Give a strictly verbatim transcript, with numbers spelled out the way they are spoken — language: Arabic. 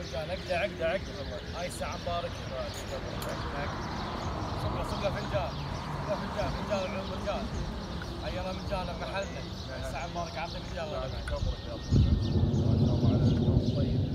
فنجان عقده عقده عقده. هاي الساعة مبارك. صبله صبله فنجان. صبله فنجان فنجان العلوم رجال. حيانا من جانا بمحلنا. الساعة مبارك عطني فنجان. كبرك يا طيب. ما شاء الله عليك طيب.